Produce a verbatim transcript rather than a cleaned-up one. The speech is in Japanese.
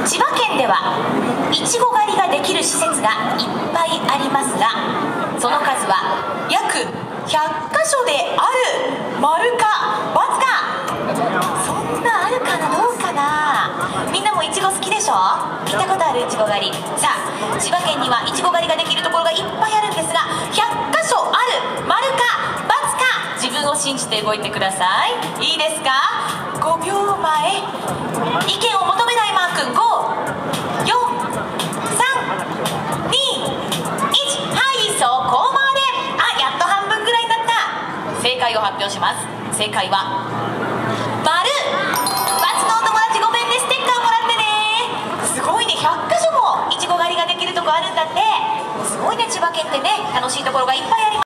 千葉県ではいちご狩りができる施設がいっぱいありますが、その数は約ひゃっかしょである。丸か×か。そんなあるかな、どうかな。みんなもいちご好きでしょ。聞いたことあるいちご狩り。さあ、千葉県にはいちご狩りができるところがいっぱいあるんですが、ひゃっかしょある。丸か×か。自分を信じて動いてください。いいですか。ごびょうまえ。意見を求めないマー君。ご、よん、さん、に、いち。はい、そこまで。あ、やっと半分ぐらいになった。正解を発表します。正解は丸。×のお友達ごめんね、ステッカーもらってね。すごいね、ひゃっかしょもいちご狩りができるとこあるんだって。すごいね、千葉県ってね、楽しいところがいっぱいあります。